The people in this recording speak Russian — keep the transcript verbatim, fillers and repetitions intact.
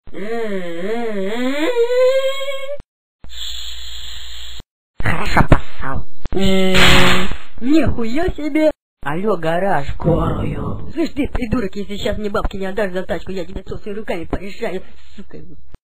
Хорошо поссал. Нихуя себе! Алло, гараж. Скорую. Слышь ты, придурок, если сейчас мне бабки не отдашь за тачку, я тебя собственными руками порешаю, сука.